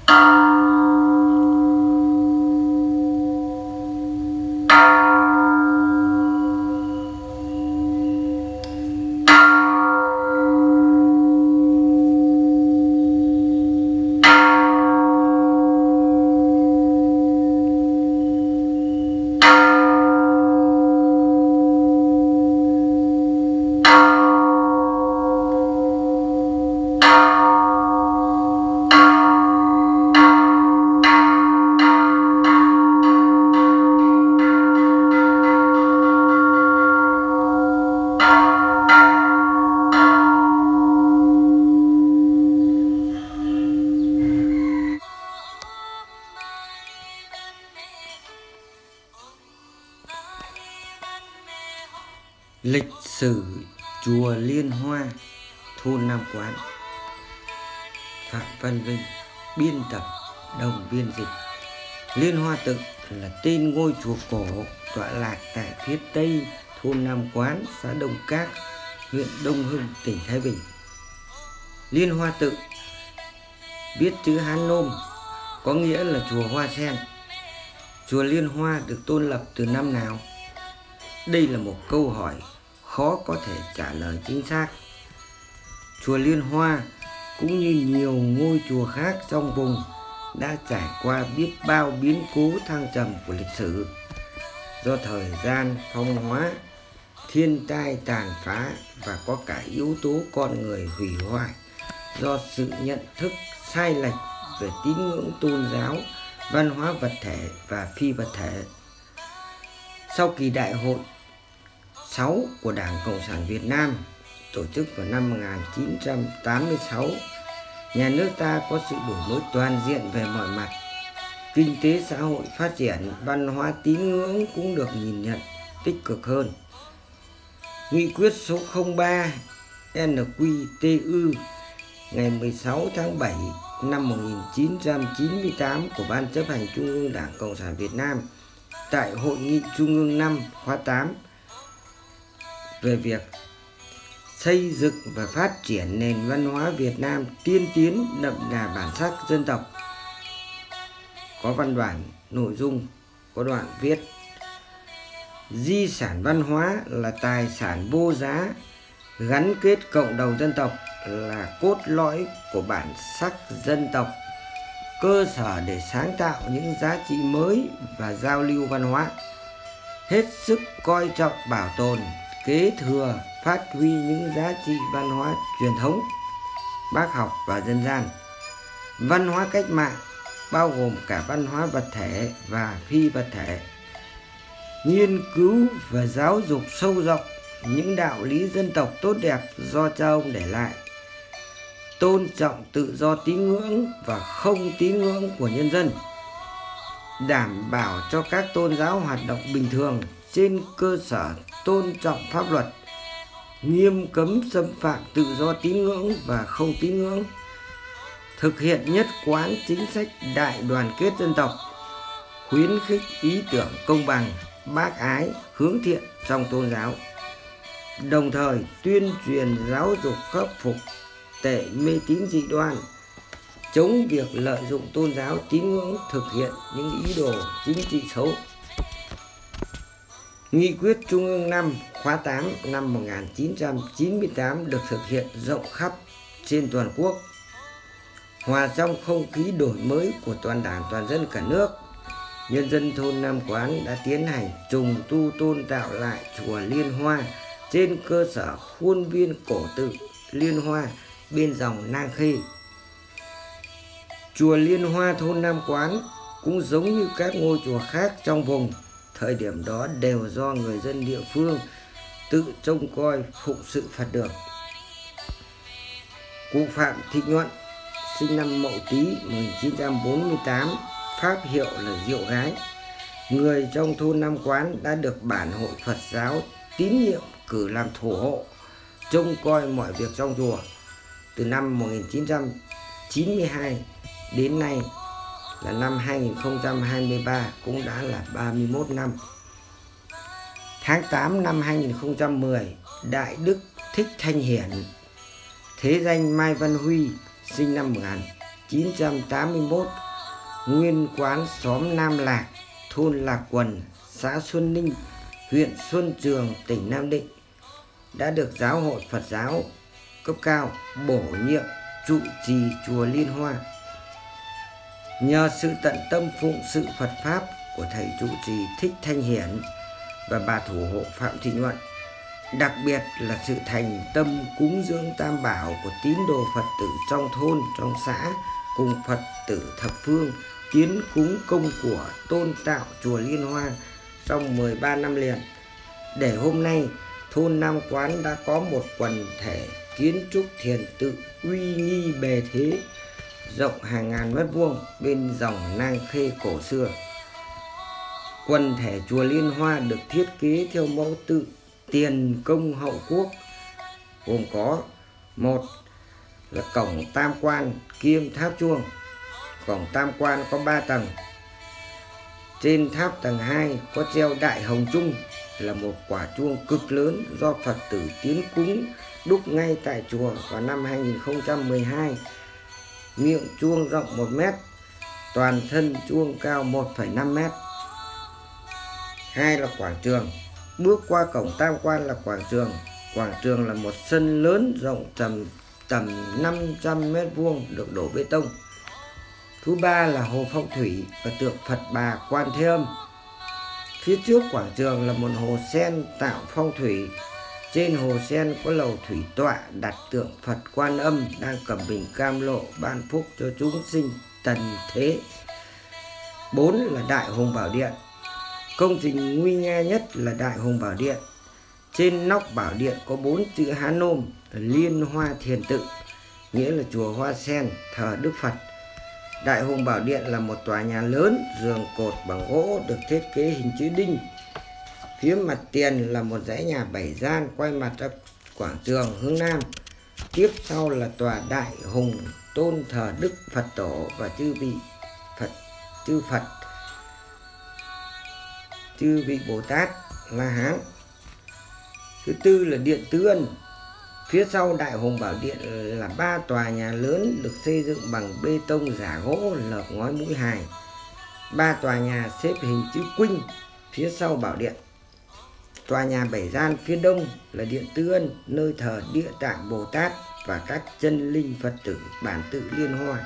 Lịch sử chùa Liên Hoa, thôn Nam Quán. Phạm Văn Vinh, biên tập, đồng biên dịch. Liên Hoa Tự là tên ngôi chùa cổ tọa lạc tại phía tây thôn Nam Quán, xã Đông Các, huyện Đông Hưng, tỉnh Thái Bình. Liên Hoa Tự viết chữ Hán Nôm, có nghĩa là chùa Hoa Sen. Chùa Liên Hoa được tôn lập từ năm nào? Đây là một câu hỏi khó có thể trả lời chính xác. Chùa Liên Hoa cũng như nhiều ngôi chùa khác trong vùng đã trải qua biết bao biến cố thăng trầm của lịch sử, do thời gian phong hóa, thiên tai tàn phá và có cả yếu tố con người hủy hoại do sự nhận thức sai lệch về tín ngưỡng tôn giáo, văn hóa vật thể và phi vật thể. Sau kỳ đại hội 6 của Đảng Cộng sản Việt Nam tổ chức vào năm 1986, nhà nước ta có sự đổi mới toàn diện về mọi mặt. Kinh tế xã hội phát triển, văn hóa tín ngưỡng cũng được nhìn nhận tích cực hơn. Nghị quyết số 03 NQTU ngày 16 tháng 7 năm 1998 của Ban chấp hành Trung ương Đảng Cộng sản Việt Nam tại Hội nghị Trung ương 5 khóa 8 về việc xây dựng và phát triển nền văn hóa Việt Nam tiên tiến đậm đà bản sắc dân tộc. Có văn bản nội dung, có đoạn viết: di sản văn hóa là tài sản vô giá, gắn kết cộng đồng dân tộc là cốt lõi của bản sắc dân tộc, cơ sở để sáng tạo những giá trị mới và giao lưu văn hóa. Hết sức coi trọng bảo tồn, kế thừa, phát huy những giá trị văn hóa truyền thống, bác học và dân gian. Văn hóa cách mạng bao gồm cả văn hóa vật thể và phi vật thể. Nghiên cứu và giáo dục sâu rộng những đạo lý dân tộc tốt đẹp do cha ông để lại. Tôn trọng tự do tín ngưỡng và không tín ngưỡng của nhân dân. Đảm bảo cho các tôn giáo hoạt động bình thường trên cơ sở tôn trọng pháp luật, nghiêm cấm xâm phạm tự do tín ngưỡng và không tín ngưỡng, thực hiện nhất quán chính sách đại đoàn kết dân tộc, khuyến khích ý tưởng công bằng, bác ái, hướng thiện trong tôn giáo, đồng thời tuyên truyền giáo dục khắc phục tệ mê tín dị đoan, chống việc lợi dụng tôn giáo tín ngưỡng thực hiện những ý đồ chính trị xấu. Nghị quyết Trung ương 5 khóa 8 năm 1998 được thực hiện rộng khắp trên toàn quốc. Hòa trong không khí đổi mới của toàn đảng toàn dân cả nước, nhân dân thôn Nam Quán đã tiến hành trùng tu tôn tạo lại chùa Liên Hoa trên cơ sở khuôn viên cổ tự Liên Hoa bên dòng Nang Khê. Chùa Liên Hoa thôn Nam Quán cũng giống như các ngôi chùa khác trong vùng, thời điểm đó đều do người dân địa phương tự trông coi phụng sự Phật đường. Cụ Phạm Thị Nhuận, sinh năm Mậu Tý 1948, pháp hiệu là Diệu Gái, người trong thôn Nam Quán đã được Bản hội Phật giáo tín nhiệm cử làm thủ hộ, trông coi mọi việc trong chùa. Từ năm 1992 đến nay là năm 2023, cũng đã là 31 năm. Tháng 8 năm 2010, Đại Đức Thích Thanh Hiển, thế danh Mai Văn Huy, sinh năm 1981, nguyên quán xóm Nam Lạc, thôn Lạc Quần, xã Xuân Ninh, huyện Xuân Trường, tỉnh Nam Định, đã được Giáo hội Phật giáo cấp cao bổ nhiệm trụ trì chùa Liên Hoa. Nhờ sự tận tâm phụng sự Phật Pháp của thầy trụ trì Thích Thanh Hiển và bà thủ hộ Phạm Thị Nhuận, đặc biệt là sự thành tâm cúng dường tam bảo của tín đồ Phật tử trong thôn, trong xã cùng Phật tử thập phương tiến cúng công của tôn tạo chùa Liên Hoa trong 13 năm liền, để hôm nay thôn Nam Quán đã có một quần thể kiến trúc thiền tự uy nghi bề thế, rộng hàng ngàn mét vuông bên dòng Nang Khê cổ xưa. Quần thể chùa Liên Hoa được thiết kế theo mẫu tự tiền công hậu quốc, gồm có: một là cổng tam quan kiêm tháp chuông. Cổng tam quan có 3 tầng. Trên tháp tầng 2 có treo đại hồng trung, là một quả chuông cực lớn do Phật tử tiến cúng đúc ngay tại chùa vào năm 2012. Miệng chuông rộng 1 mét, toàn thân chuông cao 1,5 mét. 2 là quảng trường. Bước qua cổng tam quan là quảng trường. Quảng trường là một sân lớn rộng tầm 500 mét vuông được đổ bê tông. Thứ 3 là hồ phong thủy và tượng Phật Bà Quan Thế Âm. Phía trước quảng trường là một hồ sen tạo phong thủy. Trên hồ sen có lầu thủy tọa đặt tượng Phật Quan Âm đang cầm bình cam lộ ban phúc cho chúng sinh tần thế. 4 là Đại Hùng Bảo Điện. Công trình nguy nga nhất là Đại Hùng Bảo Điện. Trên nóc bảo điện có 4 chữ Hán Nôm Liên Hoa Thiền Tự, nghĩa là chùa Hoa Sen thờ Đức Phật. Đại Hùng Bảo Điện là một tòa nhà lớn, giường cột bằng gỗ được thiết kế hình chữ đinh. Phía mặt tiền là một dãy nhà 7 gian quay mặt ra quảng trường hướng Nam. Tiếp sau là tòa Đại Hùng tôn thờ Đức Phật Tổ và chư vị Bồ Tát La Hán. Thứ 4 là Điện Tứ Ân. Phía sau Đại Hùng Bảo Điện là 3 tòa nhà lớn được xây dựng bằng bê tông giả gỗ lợp ngói mũi hài. 3 tòa nhà xếp hình chữ Quynh phía sau bảo điện. Tòa nhà 7 gian phía đông là Điện Tứ Ân, nơi thờ Địa Tạng Bồ Tát và các chân linh Phật tử bản tự Liên Hoa.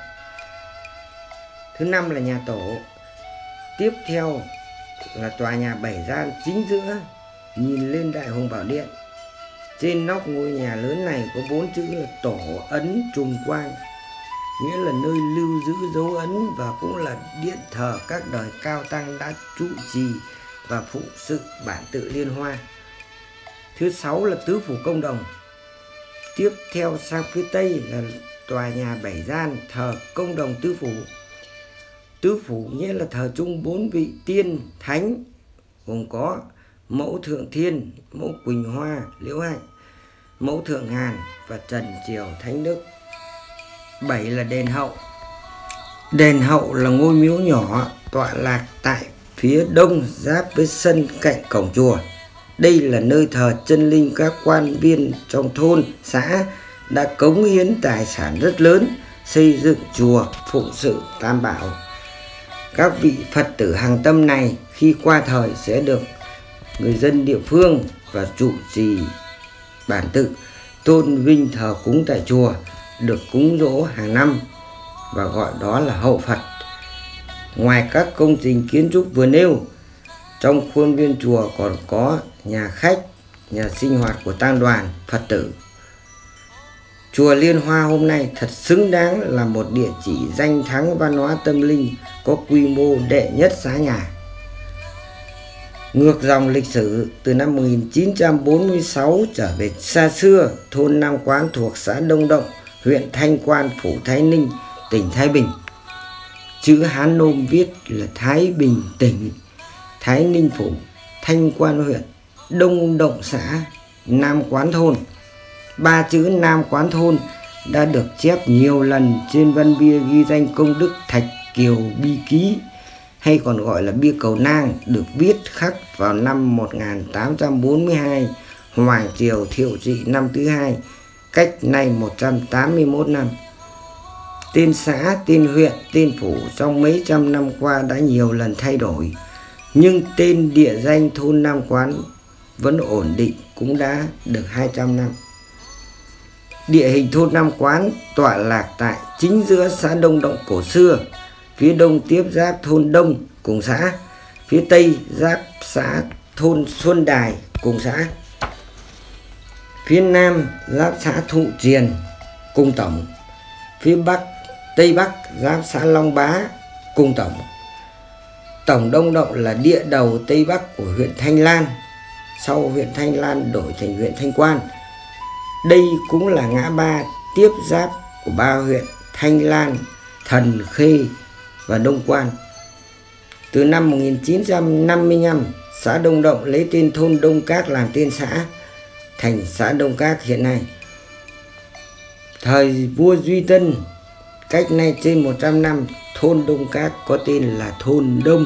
Thứ 5 là nhà tổ. Tiếp theo là tòa nhà 7 gian chính giữa nhìn lên Đại Hùng Bảo Điện. Trên nóc ngôi nhà lớn này có 4 chữ là Tổ Ấn Trùng Quang, nghĩa là nơi lưu giữ dấu ấn và cũng là điện thờ các đời cao tăng đã trụ trì và phụng sự bản tự Liên Hoa. Thứ 6 là Tứ Phủ Công Đồng. Tiếp theo sang phía tây là tòa nhà 7 gian thờ Công Đồng Tứ Phủ. Tứ Phủ nghĩa là thờ chung 4 vị tiên thánh, gồm có Mẫu Thượng Thiên, Mẫu Quỳnh Hoa, Liễu Hạnh, Mẫu Thượng Hàn và Trần Triều Thánh Đức. 7 là Đền Hậu. Đền Hậu là ngôi miếu nhỏ tọa lạc tại phía đông giáp với sân cạnh cổng chùa. Đây là nơi thờ chân linh các quan viên trong thôn, xã đã cống hiến tài sản rất lớn xây dựng chùa phụng sự tam bảo. Các vị Phật tử hàng tâm này khi qua thời sẽ được người dân địa phương và trụ trì bản tự tôn vinh thờ cúng tại chùa, được cúng dỗ hàng năm và gọi đó là hậu Phật. Ngoài các công trình kiến trúc vừa nêu, trong khuôn viên chùa còn có nhà khách, nhà sinh hoạt của tang đoàn Phật tử. Chùa Liên Hoa hôm nay thật xứng đáng là một địa chỉ danh thắng văn hóa tâm linh có quy mô đệ nhất xá nhà. Ngược dòng lịch sử, từ năm 1946 trở về xa xưa, thôn Nam Quán thuộc xã Đông Động, huyện Thanh Quan, phủ Thái Ninh, tỉnh Thái Bình. Chữ Hán Nôm viết là Thái Bình tỉnh, Thái Ninh phủ, Thanh Quan huyện, Đông Động xã, Nam Quán thôn. 3 chữ Nam Quán thôn đã được chép nhiều lần trên văn bia ghi danh công đức Thạch Kiều Bi Ký, hay còn gọi là bia cầu nang, được viết khắc vào năm 1842, Hoàng Triều Thiệu Trị năm thứ 2, cách nay 181 năm. Tên xã, tên huyện, tên phủ trong mấy trăm năm qua đã nhiều lần thay đổi, nhưng tên địa danh thôn Nam Quán vẫn ổn định, cũng đã được 200 năm. Địa hình thôn Nam Quán tọa lạc tại chính giữa xã Đông Động cổ xưa, phía đông tiếp giáp thôn Đông cùng xã, phía tây giáp xã thôn Xuân Đài cùng xã, phía nam giáp xã Thụ Triền cùng tổng, phía bắc tây bắc giáp xã Long Bá cùng tổng. Tổng Đông Động là địa đầu tây bắc của huyện Thanh Lan, sau huyện Thanh Lan đổi thành huyện Thanh Quan. Đây cũng là ngã ba tiếp giáp của ba huyện Thanh Lan, Thần Khê và Đông Quan. Từ năm 1955, xã Đông Động lấy tên thôn Đông Các làm tên xã, thành xã Đông Các hiện nay. Thời vua Duy Tân, cách nay trên 100 năm, thôn Đông Các có tên là thôn Đông.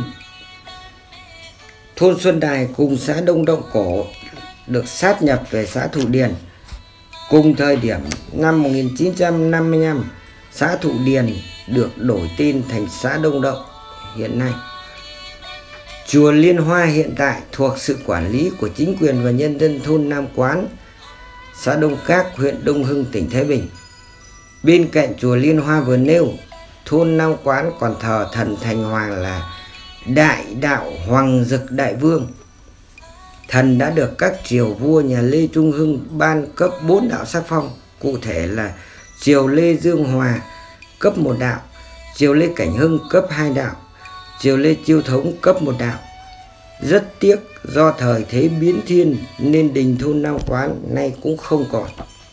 Thôn Xuân Đài cùng xã Đông Động cổ được sát nhập về xã Thụ Điền. Cùng thời điểm năm 1955, xã Thụ Điền được đổi tên thành xã Đông Động hiện nay. Chùa Liên Hoa hiện tại thuộc sự quản lý của chính quyền và nhân dân thôn Nam Quán, xã Đông Các, huyện Đông Hưng, tỉnh Thái Bình. Bên cạnh chùa Liên Hoa vừa nêu, thôn Nam Quán còn thờ thần Thành Hoàng là Đại Đạo Hoàng Dực Đại Vương. Thần đã được các triều vua nhà Lê Trung Hưng ban cấp 4 đạo sắc phong, cụ thể là triều Lê Dương Hòa cấp 1 đạo, triều Lê Cảnh Hưng cấp 2 đạo, triều Lê Chiêu Thống cấp 1 đạo. Rất tiếc do thời thế biến thiên nên đình thôn Nam Quán nay cũng không còn.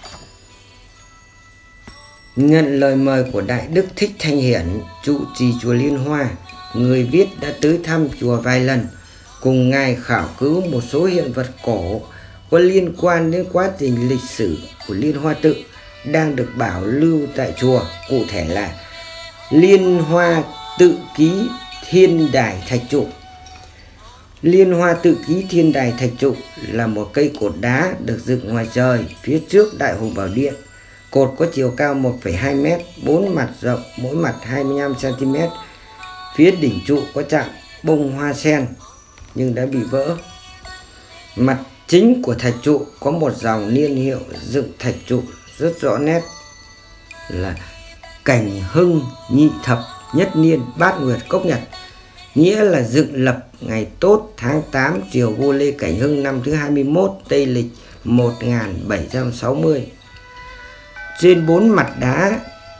Nhận lời mời của Đại Đức Thích Thanh Hiển, trụ trì chùa Liên Hoa, người viết đã tới thăm chùa vài lần, cùng ngài khảo cứu một số hiện vật cổ có liên quan đến quá trình lịch sử của Liên Hoa tự đang được bảo lưu tại chùa, cụ thể là Liên Hoa tự ký Thiên Đài Thạch trụ. Liên Hoa tự ký Thiên Đài Thạch trụ là một cây cột đá được dựng ngoài trời phía trước Đại Hùng Bảo Điện. Cột có chiều cao 1,2 m, 4 mặt rộng, mỗi mặt 25 cm. Phía đỉnh trụ có chạm bông hoa sen nhưng đã bị vỡ. Mặt chính của thạch trụ có một dòng niên hiệu dựng thạch trụ rất rõ nét là Cảnh Hưng Nhị Thập Nhất Niên Bát Nguyệt Cốc Nhật, nghĩa là dựng lập ngày tốt tháng 8 triều vua Lê Cảnh Hưng năm thứ 21 Tây lịch 1760. Trên 4 mặt đá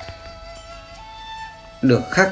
được khắc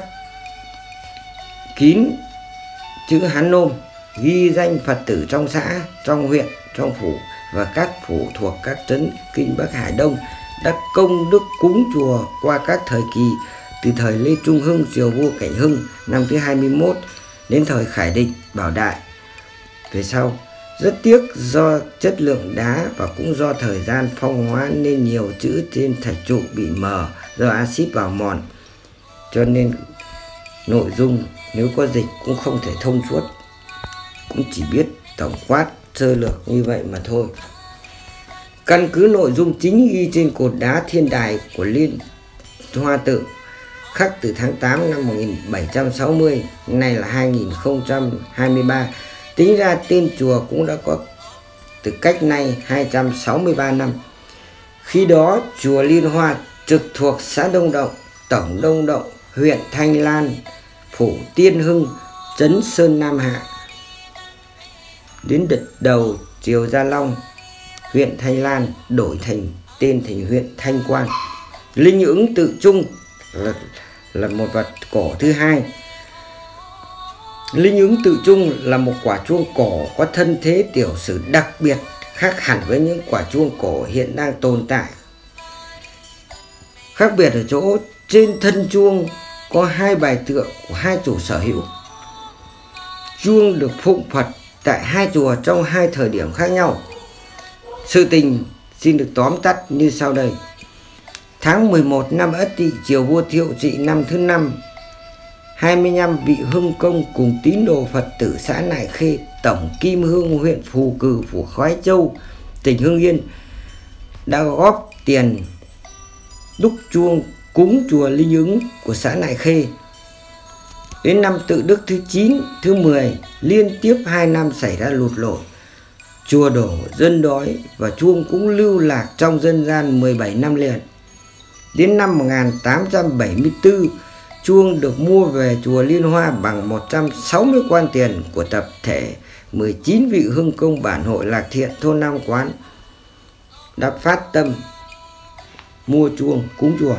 kín chữ Hán Nôm ghi danh Phật tử trong xã, trong huyện, trong phủ và các phủ thuộc các trấn Kinh Bắc Hải Đông đã công đức cúng chùa qua các thời kỳ, từ thời Lê Trung Hưng triều vua Cảnh Hưng năm thứ 21 đến thời Khải Định Bảo Đại về sau. Rất tiếc do chất lượng đá và cũng do thời gian phong hóa nên nhiều chữ trên thạch trụ bị mờ do axit bào mòn, cho nên nội dung nếu có dịch cũng không thể thông suốt, cũng chỉ biết tổng quát sơ lược như vậy mà thôi. Căn cứ nội dung chính ghi trên cột đá Thiên Đài của Liên Hoa tự khắc từ tháng 8 năm 1760, nay là 2023, tính ra tên chùa cũng đã có từ cách nay 263 năm. Khi đó chùa Liên Hoa trực thuộc xã Đông Động, tổng Đông Động, huyện Thanh Lan, phủ Tiên Hưng, trấn Sơn Nam Hạ. Đến đợt đầu triều Gia Long, huyện Thanh Lan đổi tên thành huyện Thanh Quan. Linh ứng tự trung là một vật cổ thứ hai. Linh ứng tự trung là một quả chuông cổ có thân thế tiểu sử đặc biệt, khác hẳn với những quả chuông cổ hiện đang tồn tại. Khác biệt ở chỗ trên thân chuông có 2 bài tượng của 2 chủ sở hữu. Chuông được phụng Phật tại 2 chùa trong 2 thời điểm khác nhau. Sự tình xin được tóm tắt như sau đây. Tháng 11 năm Ất Tỵ, triều vua Thiệu Trị năm thứ 5, 25 vị hưng công cùng tín đồ Phật tử xã Nại Khê, tổng Kim Hương, huyện Phù Cử, phủ Khoái Châu, tỉnh Hưng Yên đã góp tiền đúc chuông cúng chùa Linh Ứng của xã Nại Khê. Đến năm Tự Đức thứ 9, thứ 10 liên tiếp 2 năm xảy ra lụt lội, chùa đổ, dân đói và chuông cũng lưu lạc trong dân gian 17 năm liền. Đến năm 1874, chuông được mua về chùa Liên Hoa bằng 160 quan tiền của tập thể 19 vị hương công bản hội Lạc Thiện thôn Nam Quán đã phát tâm mua chuông cúng chùa.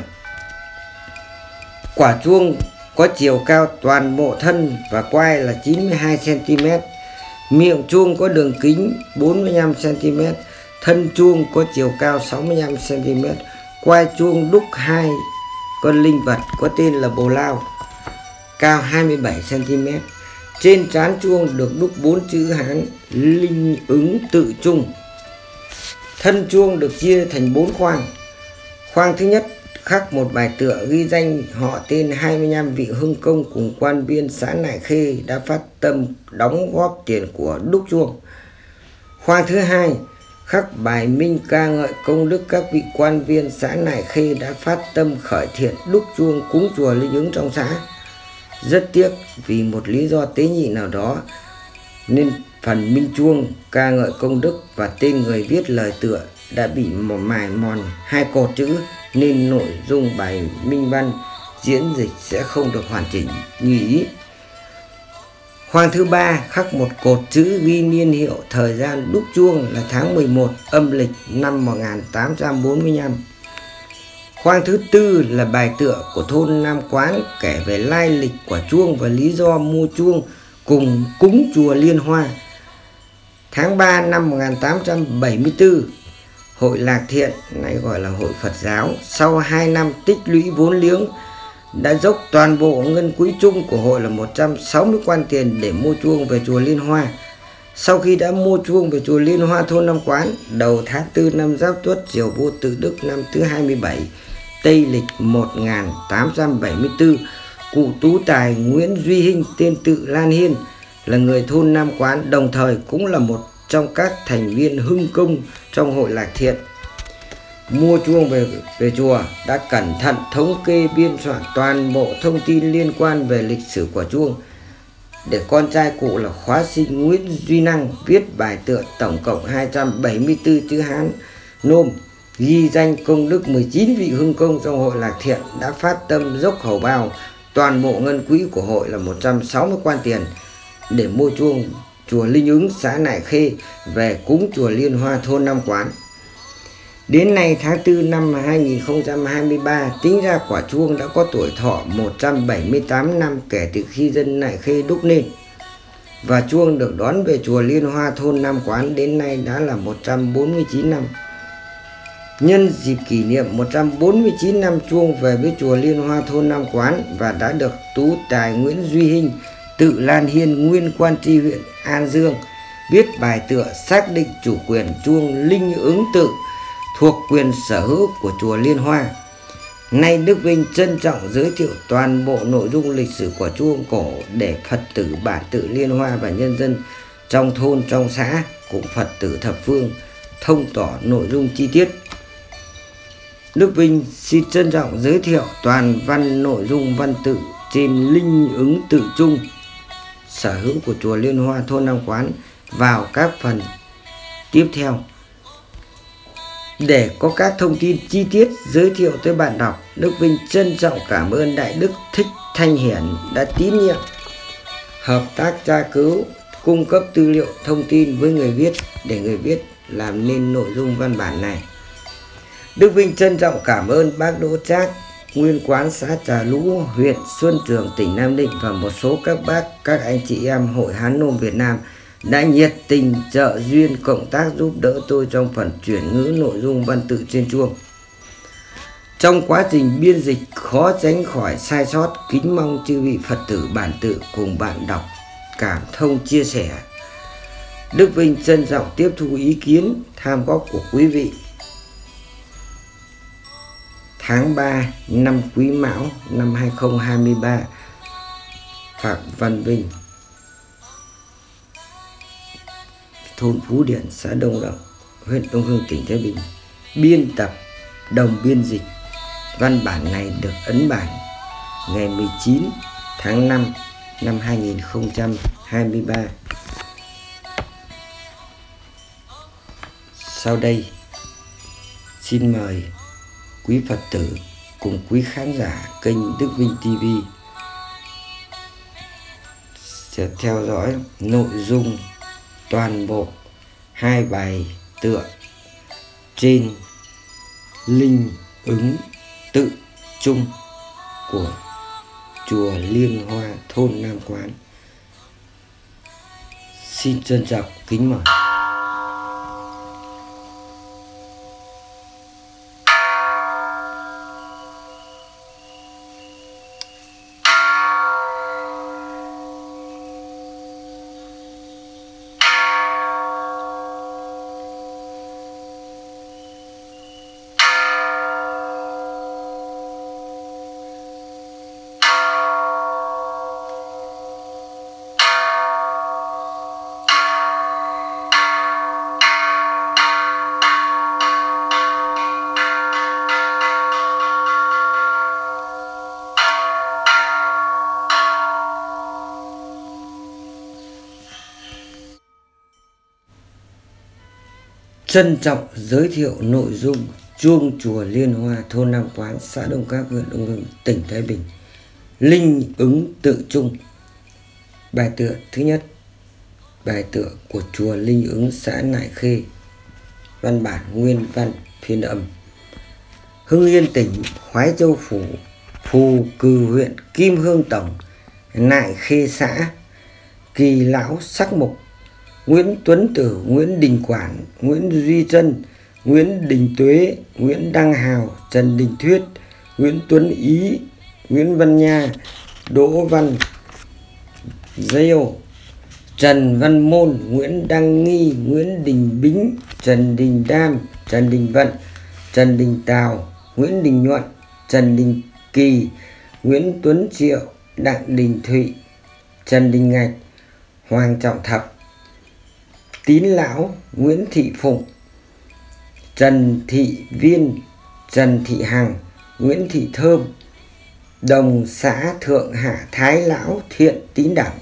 Quả chuông có chiều cao toàn bộ thân và quai là 92 cm, miệng chuông có đường kính 45 cm, thân chuông có chiều cao 65 cm, quai chuông đúc 2 con linh vật có tên là bồ lao, cao 27 cm. Trên trán chuông được đúc 4 chữ Hán Linh Ứng Tự Trung. Thân chuông được chia thành 4 khoang. Khoang thứ nhất khắc một bài tựa ghi danh họ tên 25 vị hương công cùng quan viên xã Nại Khê đã phát tâm đóng góp tiền của đúc chuông. Khoang thứ hai khắc bài minh ca ngợi công đức các vị quan viên xã Nại Khê đã phát tâm khởi thiện đúc chuông cúng chùa Linh Ứng trong xã. Rất tiếc vì một lý do tế nhị nào đó nên phần minh chuông ca ngợi công đức và tên người viết lời tựa đã bị mài mòn 2 cột chữ, nên nội dung bài minh văn diễn dịch sẽ không được hoàn chỉnh như ý. Khoang thứ ba khắc một cột chữ ghi niên hiệu thời gian đúc chuông là tháng 11 âm lịch năm 1845. Khoang thứ tư là bài tựa của thôn Nam Quán kể về lai lịch của chuông và lý do mua chuông cùng cúng chùa Liên Hoa. Tháng 3 năm 1874, hội Lạc Thiện, nay gọi là hội Phật giáo, sau 2 năm tích lũy vốn liếng đã dốc toàn bộ ngân quỹ chung của hội là 160 quan tiền để mua chuông về chùa Liên Hoa. Sau khi đã mua chuông về chùa Liên Hoa thôn Nam Quán, đầu tháng 4 năm Giáp Tuất, Diều Vô Tự Đức năm thứ 27, Tây lịch 1874, cụ tú tài Nguyễn Duy Hinh tên Tự Lan Hiên là người thôn Nam Quán, đồng thời cũng là một trong các thành viên hưng công trong hội Lạc Thiện, mua chuông về chùa đã cẩn thận thống kê biên soạn toàn bộ thông tin liên quan về lịch sử của chuông để con trai cụ là khóa sinh Nguyễn Duy Năng viết bài tựa tổng cộng 274 chữ Hán nôm ghi danh công đức 19 vị hưng công trong hội Lạc Thiện đã phát tâm dốc hầu bao toàn bộ ngân quỹ của hội là 160 quan tiền để mua chuông chùa Linh Ứng xã Nại Khê về cúng chùa Liên Hoa thôn Nam Quán. Đến nay tháng 4 năm 2023, tính ra quả chuông đã có tuổi thọ 178 năm kể từ khi dân Nại Khê đúc nên, và chuông được đón về chùa Liên Hoa thôn Nam Quán đến nay đã là 149 năm. Nhân dịp kỷ niệm 149 năm chuông về với chùa Liên Hoa thôn Nam Quán và đã được tú tài Nguyễn Duy Hinh, Tự Lan Hiên, nguyên quan tri huyện An Dương viết bài tựa xác định chủ quyền chuông Linh Ứng Tự thuộc quyền sở hữu của chùa Liên Hoa. Nay Đức Vinh trân trọng giới thiệu toàn bộ nội dung lịch sử của chuông cổ để Phật tử bản tự Liên Hoa và nhân dân trong thôn trong xã cùng Phật tử thập phương thông tỏ nội dung chi tiết. Đức Vinh xin trân trọng giới thiệu toàn văn nội dung văn tự trên Linh Ứng Tự Trung sở hữu của chùa Liên Hoa thôn Nam Quán vào các phần tiếp theo. Để có các thông tin chi tiết giới thiệu tới bạn đọc, Đức Vinh trân trọng cảm ơn Đại Đức Thích Thanh Hiển đã tín nhiệm hợp tác tra cứu, cung cấp tư liệu thông tin với người viết để người viết làm nên nội dung văn bản này. Đức Vinh trân trọng cảm ơn bác Đỗ Trác, nguyên quán xã Trà Lũ, huyện Xuân Trường, tỉnh Nam Định và một số các bác, các anh chị em Hội Hán Nôm Việt Nam đã nhiệt tình trợ duyên cộng tác giúp đỡ tôi trong phần chuyển ngữ nội dung văn tự trên chuông. Trong quá trình biên dịch khó tránh khỏi sai sót, kính mong chư vị Phật tử bản tự cùng bạn đọc cảm thông chia sẻ. Đức Vinh trân trọng tiếp thu ý kiến tham góp của quý vị. Tháng 3 năm Quý Mão năm 2023, Phạm Văn Vinh, thôn Phú Điển, xã Đông Động, huyện Đông Hưng, tỉnh Thái Bình, biên tập đồng biên dịch Văn bản này được ấn bản ngày 19 tháng 5 năm 2023. Sau đây, xin mời quý Phật tử cùng quý khán giả kênh Đức Vinh TV sẽ theo dõi nội dung toàn bộ 2 bài tựa trên linh ứng tự chung của chùa Liên Hoa, thôn Nam Quán. Xin trân trọng kính mời. Trân trọng giới thiệu nội dung chuông chùa Liên Hoa, thôn Nam Quán, xã Đông Các, huyện Đông Hưng, tỉnh Thái Bình. Linh ứng tự chung. Bài tựa thứ nhất, bài tựa của chùa Linh Ứng, xã Nại Khê. Văn bản nguyên văn phiên âm. Hưng Yên tỉnh, Khoái Châu phủ, Phù Cừ huyện, Kim Hương tổng, Nại Khê xã. Kỳ lão sắc mục: Nguyễn Tuấn Tử, Nguyễn Đình Quản, Nguyễn Duy Trân, Nguyễn Đình Tuế, Nguyễn Đăng Hào, Trần Đình Thuyết, Nguyễn Tuấn Ý, Nguyễn Văn Nha, Đỗ Văn Diêu, Trần Văn Môn, Nguyễn Đăng Nghi, Nguyễn Đình Bính, Trần Đình Đam, Trần Đình Vận, Trần Đình Tào, Nguyễn Đình Nhuận, Trần Đình Kỳ, Nguyễn Tuấn Triệu, Đặng Đình Thụy, Trần Đình Ngạch, Hoàng Trọng Thập, Tín Lão, Nguyễn Thị Phụng, Trần Thị Viên, Trần Thị Hằng, Nguyễn Thị Thơm, đồng xã Thượng Hạ Thái Lão, Thiện Tín Đẳng.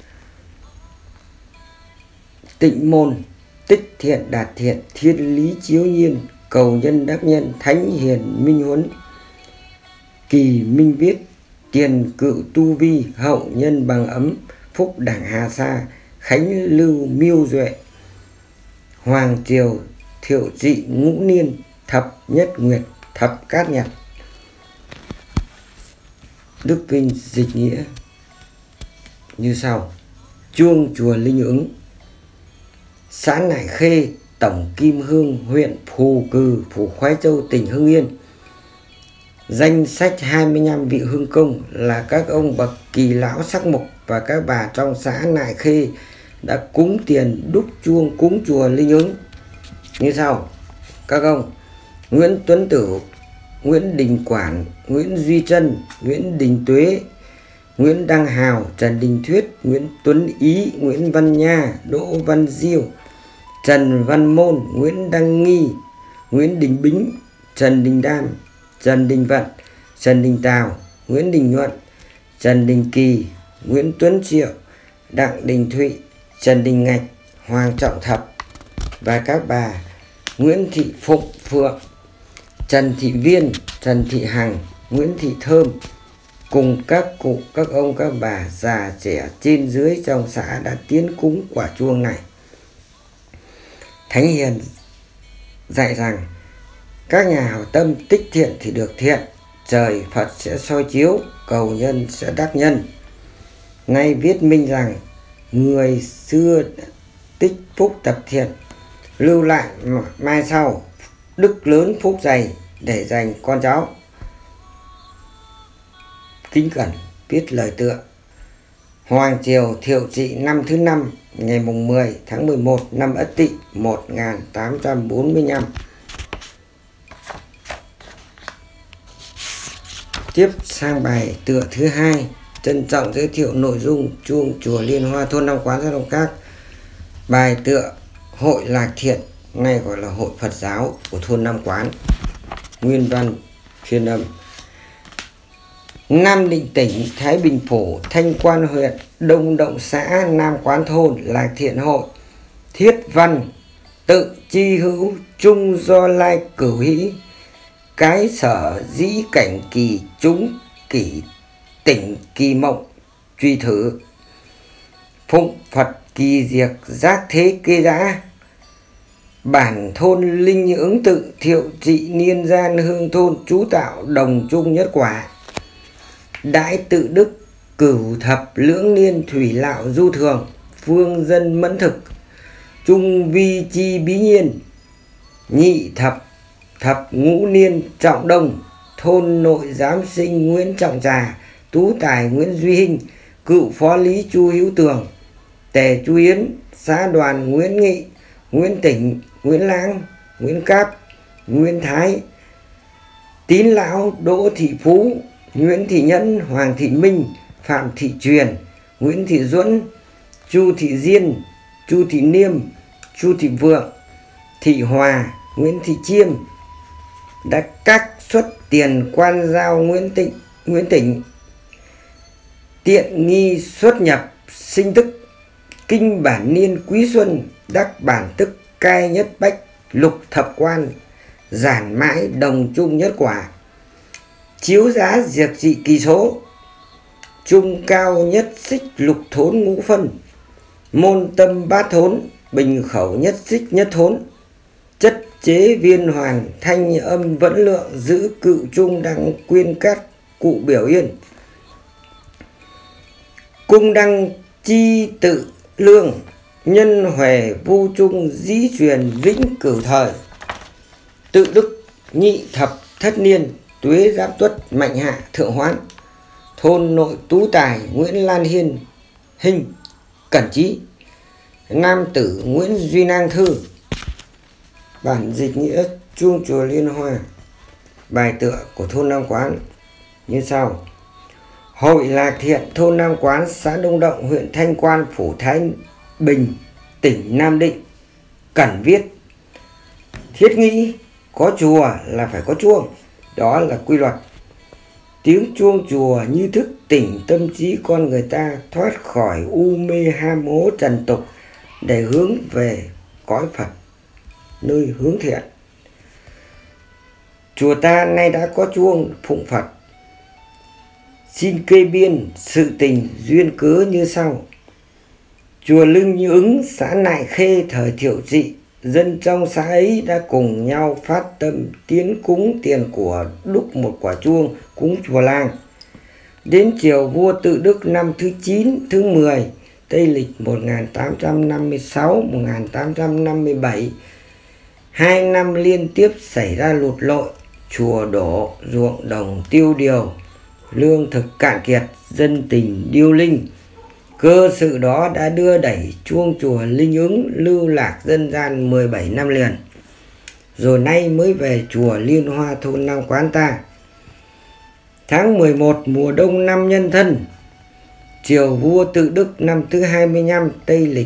Tịnh môn: Tích Thiện Đạt Thiện, Thiên Lý Chiếu Nhiên, Cầu Nhân Đắc Nhân, Thánh Hiền Minh Huấn. Kỳ Minh Viết: Tiền Cự Tu Vi, Hậu Nhân Bằng Ấm, Phúc Đẳng Hà Sa, Khánh Lưu Miêu Duệ. Hoàng Triều Thiệu Trị Ngũ Niên, Thập Nhất Nguyệt, Thập Cát Nhật. Đức Vinh dịch nghĩa như sau: chuông chùa Linh Ứng, xã Nại Khê, tổng Kim Hương, huyện Phù Cừ, phủ Khoái Châu, tỉnh Hưng Yên. Danh sách 25 vị hương công là các ông bậc kỳ lão sắc mục và các bà trong xã Nại Khê đã cúng tiền đúc chuông cúng chùa Linh Ứng như sau: các ông Nguyễn Tuấn Tử, Nguyễn Đình Quản, Nguyễn Duy Trân, Nguyễn Đình Tuế, Nguyễn Đăng Hào, Trần Đình Thuyết, Nguyễn Tuấn Ý, Nguyễn Văn Nha, Đỗ Văn Diêu, Trần Văn Môn, Nguyễn Đăng Nghi, Nguyễn Đình Bính, Trần Đình Đam, Trần Đình Vận, Trần Đình Tào, Nguyễn Đình Nhuận, Trần Đình Kỳ, Nguyễn Tuấn Triệu, Đặng Đình Thụy, Trần Đình Ngạch, Hoàng Trọng Thập và các bà Nguyễn Thị Phụng Phượng, Trần Thị Viên, Trần Thị Hằng, Nguyễn Thị Thơm cùng các cụ, các ông, các bà già trẻ trên dưới trong xã đã tiến cúng quả chuông này. Thánh Hiền dạy rằng các nhà hảo tâm tích thiện thì được thiện, trời Phật sẽ soi chiếu, cầu nhân sẽ đắc nhân. Nay viết minh rằng người xưa tích phúc tập thiện, lưu lại mai sau đức lớn phúc dày để dành con cháu. Kính cẩn viết lời tựa: Hoàng Triều Thiệu Trị năm thứ 5, ngày mùng 10 tháng 11 năm Ất Tỵ 1845. Tiếp sang bài tựa thứ 2, trân trọng giới thiệu nội dung chuông chùa Liên Hoa, thôn Nam Quán, xã Đông Các. Bài tựa Hội Lạc Thiện, nay gọi là Hội Phật giáo của thôn Nam Quán. Nguyên văn phiên âm. Nam Định tỉnh, Thái Bình Phủ, Thanh Quan huyện, Đông Động xã, Nam Quán thôn, Lạc Thiện hội. Thiết văn tự chi hữu, trung do lai cửu hĩ. Cái sở dĩ cảnh kỳ, chúng kỷ tỉnh kỳ mộng, truy thử. Phụng Phật kỳ diệt, giác thế kê giã. Bản thôn linh ứng tự, thiệu trị niên gian, hương thôn chú tạo, đồng chung nhất quả. Đãi tự đức, cửu thập lưỡng niên, thủy lạo du thường, phương dân mẫn thực. Trung vi chi bí nhiên, nhị thập thập ngũ niên, trọng đông. Thôn nội giám sinh Nguyễn Trọng Trà, tú tài Nguyễn Duy Hinh, cựu phó lý Chu Hữu Tường, tề Chu Yến, xã đoàn Nguyễn Nghị, Nguyễn Tỉnh, Nguyễn Lãng, Nguyễn Cáp, Nguyễn Thái, Tín Lão, Đỗ Thị Phú, Nguyễn Thị Nhẫn, Hoàng Thị Minh, Phạm Thị Truyền, Nguyễn Thị Duẫn, Chu Thị Diên, Chu Thị Niêm, Chu Thị Vượng, Thị Hòa, Nguyễn Thị Chiêm đã các xuất tiền quan giao Nguyễn Tỉnh, tiện nghi xuất nhập sinh tức, kinh bản niên quý xuân, đắc bản tức cai nhất bách, lục thập quan, giản mãi đồng chung nhất quả. Chiếu giá diệt trị kỳ số, trung cao nhất xích lục thốn ngũ phân, môn tâm bát thốn, bình khẩu nhất xích nhất thốn. Chất chế viên hoàn, thanh âm vẫn lượng, giữ cựu trung đăng quyên các cụ biểu yên. Cung đăng chi tự lương, nhân huệ vu trung, dĩ truyền vĩnh cửu thời. Tự đức nhị thập thất niên, tuế giáp tuất, mạnh hạ thượng hoán. Thôn nội tú tài Nguyễn Lan Hiên Hình Cẩn Trí, nam tử Nguyễn Duy Nang Thư. Bản dịch nghĩa chuông chùa Liên Hoa. Bài tựa của thôn Nam Quán như sau. Hội Lạc Thiện, thôn Nam Quán, xã Đông Động, huyện Thanh Quan, phủ Thái Bình, tỉnh Nam Định. Cẩn viết: thiết nghĩ có chùa là phải có chuông, đó là quy luật. Tiếng chuông chùa như thức tỉnh tâm trí con người ta thoát khỏi u mê ham hố trần tục để hướng về cõi Phật, nơi hướng thiện. Chùa ta nay đã có chuông phụng Phật. Xin kê biên sự tình duyên cớ như sau. Chùa Linh Ứng, xã Nại Khê, thời Thiệu Trị, dân trong xã ấy đã cùng nhau phát tâm tiến cúng tiền của, đúc một quả chuông cúng chùa làng. Đến chiều vua Tự Đức năm thứ 9 thứ 10 Tây lịch 1856-1857, 2 năm liên tiếp xảy ra lụt lội, chùa đổ, ruộng đồng tiêu điều, lương thực cạn kiệt, dân tình điêu linh. Cơ sự đó đã đưa đẩy chuông chùa Linh Ứng lưu lạc dân gian 17 năm liền, rồi nay mới về chùa Liên Hoa, thôn Nam Quán ta. Tháng 11 mùa đông năm Nhân Thân, triều vua Tự Đức năm thứ 25 Tây lịch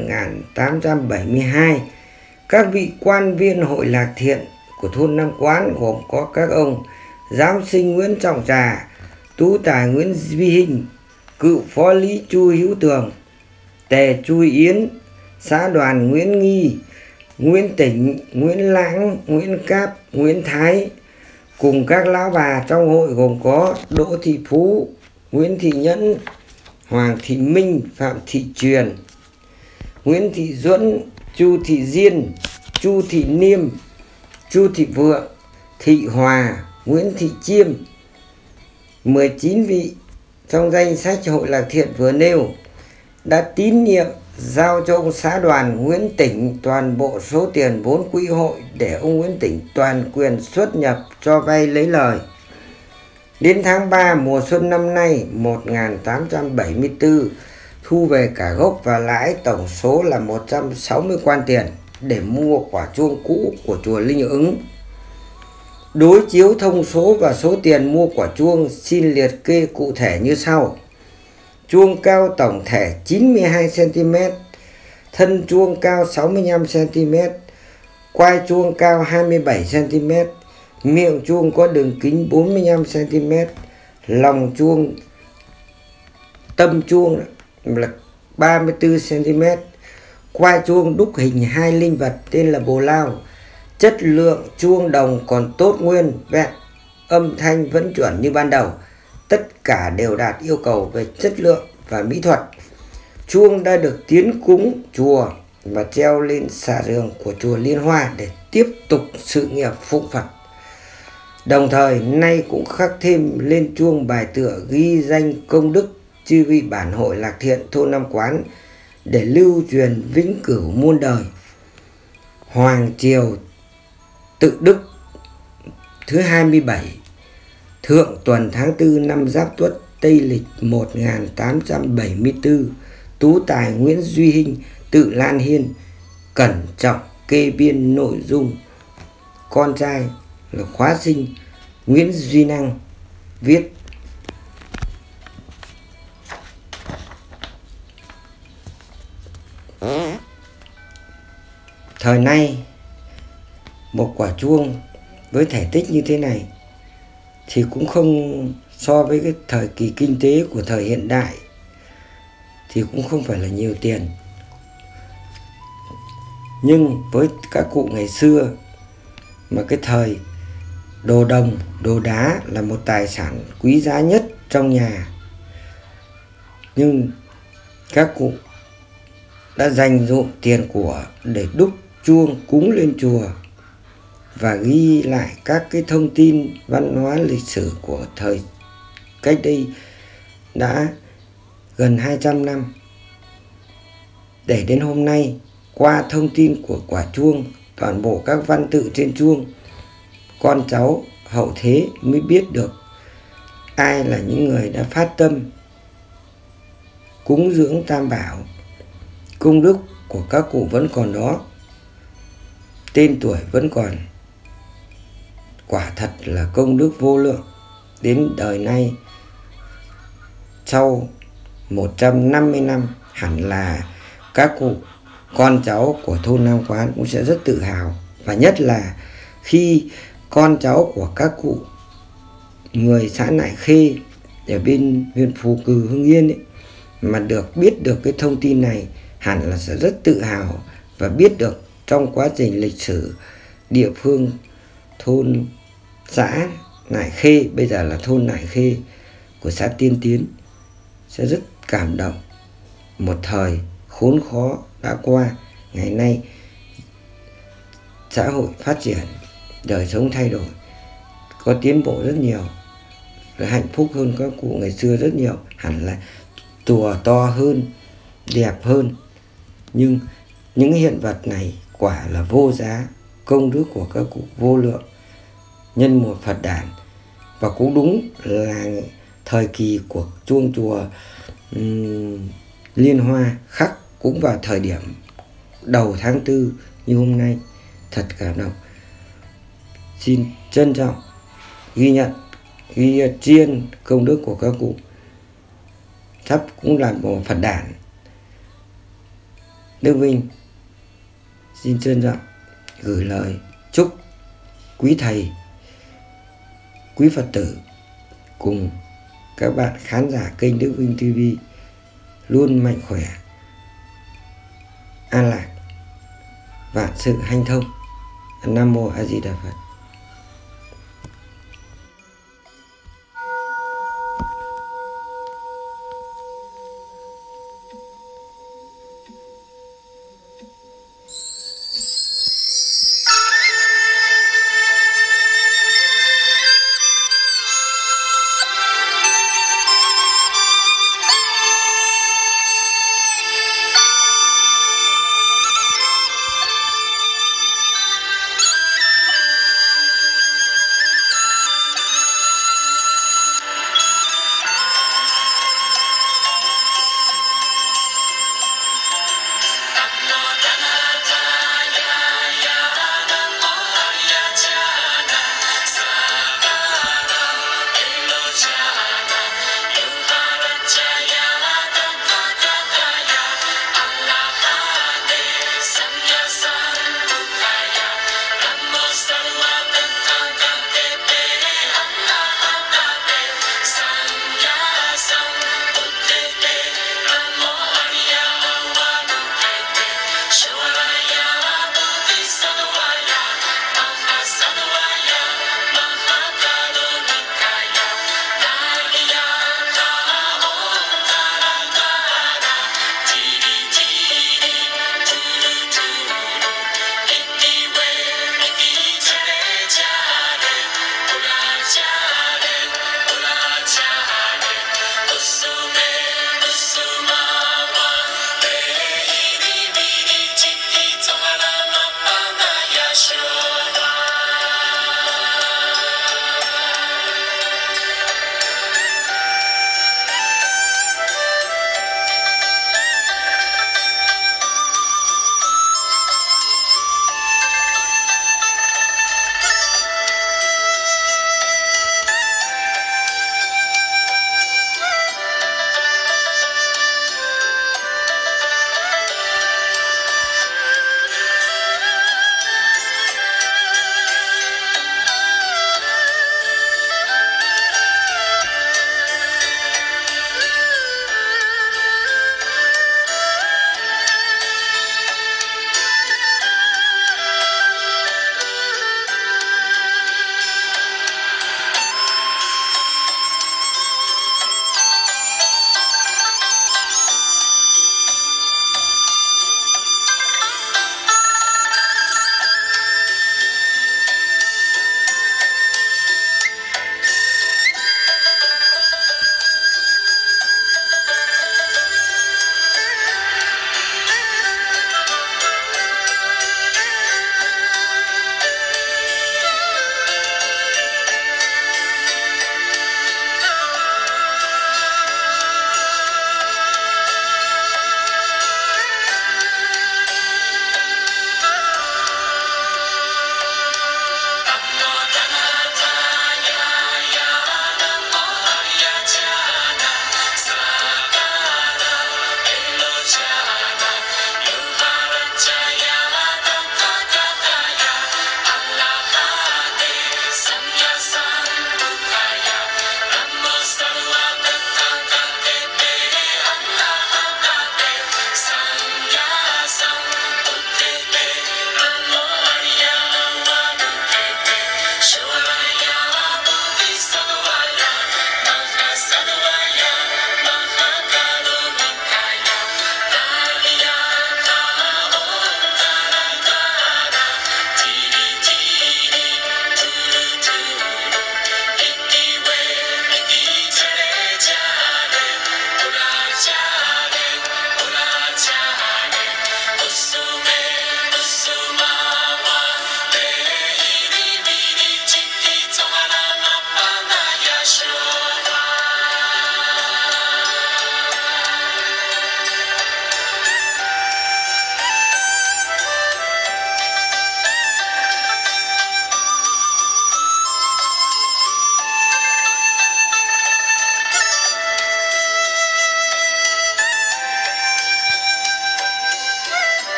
1872, các vị quan viên hội Lạc Thiện của thôn Nam Quán gồm có các ông giám sinh Nguyễn Trọng Trà, tú tài Nguyễn Duy Hinh, cựu phó lý Chu Hữu Tường, tề Chu Yến, xã đoàn Nguyễn Nghi, Nguyễn Tỉnh, Nguyễn Lãng, Nguyễn Cáp, Nguyễn Thái, cùng các lão bà trong hội gồm có Đỗ Thị Phú, Nguyễn Thị Nhẫn, Hoàng Thị Minh, Phạm Thị Truyền, Nguyễn Thị Duẫn, Chu Thị Diên, Chu Thị Niêm, Chu Thị Vượng, Thị Hòa, Nguyễn Thị Chiêm. 19 vị trong danh sách hội Lạc Thiện vừa nêu đã tín nhiệm giao cho ông xã đoàn Nguyễn Tỉnh toàn bộ số tiền vốn quỹ hội để ông Nguyễn Tỉnh toàn quyền xuất nhập cho vay lấy lời. Đến tháng 3 mùa xuân năm nay 1874, thu về cả gốc và lãi tổng số là 160 quan tiền để mua quả chuông cũ của chùa Linh Ứng. Đối chiếu thông số và số tiền mua quả chuông xin liệt kê cụ thể như sau. Chuông cao tổng thể 92 cm, thân chuông cao 65 cm, quai chuông cao 27 cm, miệng chuông có đường kính 45 cm, lòng chuông, tâm chuông là 34 cm. Quai chuông đúc hình hai linh vật tên là bồ lao. Chất lượng chuông đồng còn tốt nguyên vẹn, âm thanh vẫn chuẩn như ban đầu. Tất cả đều đạt yêu cầu về chất lượng và mỹ thuật. Chuông đã được tiến cúng chùa và treo lên xà rường của chùa Liên Hoa để tiếp tục sự nghiệp phụng Phật. Đồng thời nay cũng khắc thêm lên chuông bài tựa ghi danh công đức chư vị bản hội Lạc Thiện thôn Nam Quán để lưu truyền vĩnh cửu muôn đời. Hoàng triều Tự Đức thứ 27 thượng tuần tháng 4 năm Giáp Tuất Tây lịch 1874, tú tài Nguyễn Duy Hinh tự Lan Hiên cẩn trọng kê biên nội dung. Con trai là khóa sinh Nguyễn Duy Năng viết. Thời nay một quả chuông với thể tích như thế này thì cũng không, so với cái thời kỳ kinh tế của thời hiện đại thì cũng không phải là nhiều tiền. Nhưng với các cụ ngày xưa mà cái thời đồ đồng, đồ đá là một tài sản quý giá nhất trong nhà, nhưng các cụ đã dành dụm tiền của để đúc chuông cúng lên chùa và ghi lại các cái thông tin văn hóa lịch sử của thời cách đây đã gần 200 năm. Để đến hôm nay, qua thông tin của quả chuông, toàn bộ các văn tự trên chuông, con cháu hậu thế mới biết được ai là những người đã phát tâm cúng dưỡng Tam Bảo. Công đức của các cụ vẫn còn đó, tên tuổi vẫn còn. Quả thật là công đức vô lượng. Đến đời nay, sau 150 năm, hẳn là các cụ con cháu của thôn Nam Quán cũng sẽ rất tự hào. Và nhất là khi con cháu của các cụ người xã Nại Khê ở bên huyện Phù Cừ, Hưng Yên ấy, mà được biết được cái thông tin này, hẳn là sẽ rất tự hào và biết được trong quá trình lịch sử địa phương thôn xã Nại Khê, bây giờ là thôn Nại Khê của xã Tiên Tiến, sẽ rất cảm động. Một thời khốn khó đã qua, ngày nay xã hội phát triển, đời sống thay đổi, có tiến bộ rất nhiều, hạnh phúc hơn các cụ ngày xưa rất nhiều, hẳn là chùa to hơn, đẹp hơn. Nhưng những hiện vật này quả là vô giá, công đức của các cụ vô lượng nhân một Phật đản. Và cũng đúng là thời kỳ của chuông chùa Liên Hoa khắc cũng vào thời điểm đầu tháng 4 như hôm nay, thật cảm động. Xin trân trọng ghi nhận, ghi chiên công đức của các cụ. Sắp cũng là một Phật đản. Đức Vinh xin trân trọng gửi lời chúc quý thầy, quý Phật tử cùng các bạn khán giả kênh Đức Vinh TV luôn mạnh khỏe, an lạc, vạn sự hanh thông. Nam Mô A Di Đà Phật.